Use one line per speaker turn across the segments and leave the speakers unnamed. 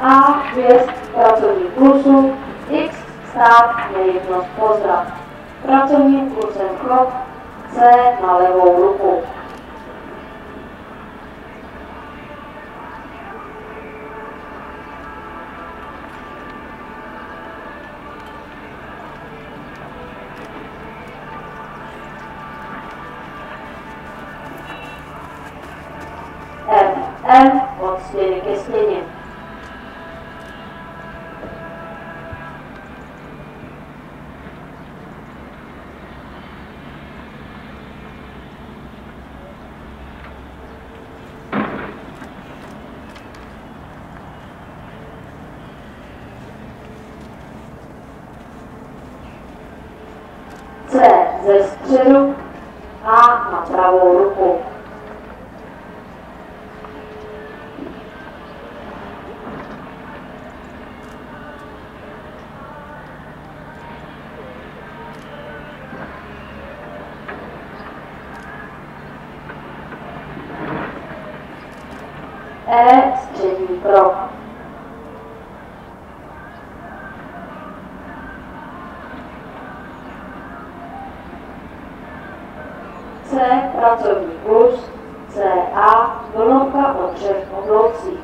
A hvězd pracovní plusu, X stát nejednost pozdrav. Pracovním kurzem chod, C na levou ruku. M od stěny ke stěně. C ze středu, A na pravou ruku. E střední krok. C pracovní plus, CA vlnovka o 3 obloucích.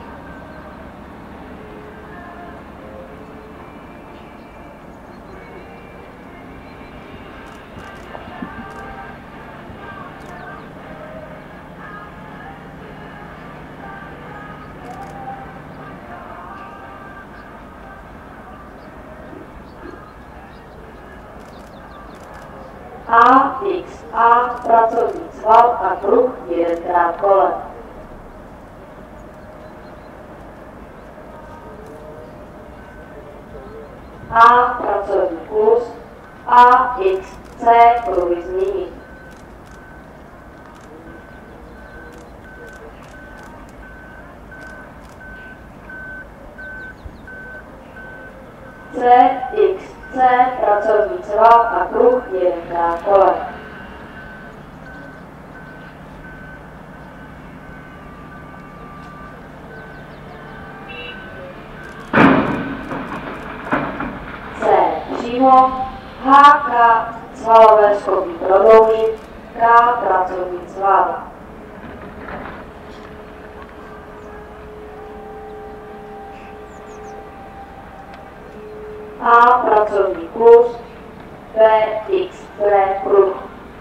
A, X, A, pracovní sval a kruh jedenkrát kolem. A, pracovní kus, A, X, C, kruhy změnit. C, X, C, pracovní sval a kruh jedenkrát kolem. C, přímo, H, K, svalové schopí prodloužit, K, pracovní sval. A pracovní plus, B, X, B, kruh.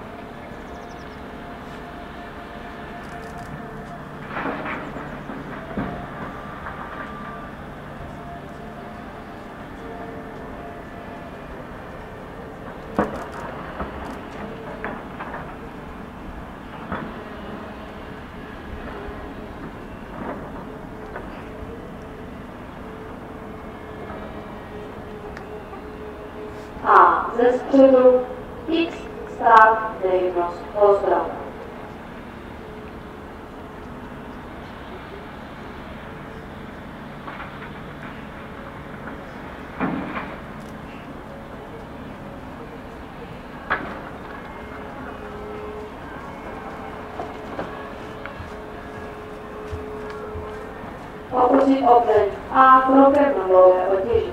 A ze středu X stát nejednost pozdrav. Opustit obleň A krokem na dlouhé otěži.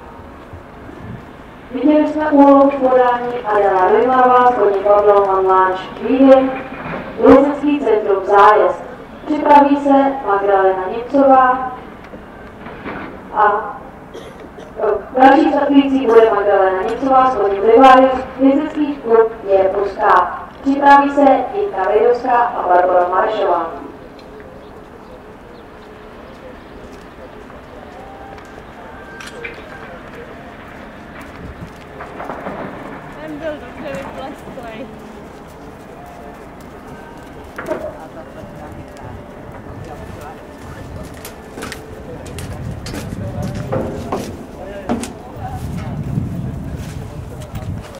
Viděli jsme úlohu v podání Adela Rojmarová z podniku Obloman Láč Výdej, Vězecký centrum Zájezd. Připraví se Magdalena Němcová a další startující bude Magdalena Němcová z podniku Rivarius, Vězecký klub je Pruská. Připraví se Jitka Vejdovská a Barbara Maršová.
Byl dobře vyplastlej.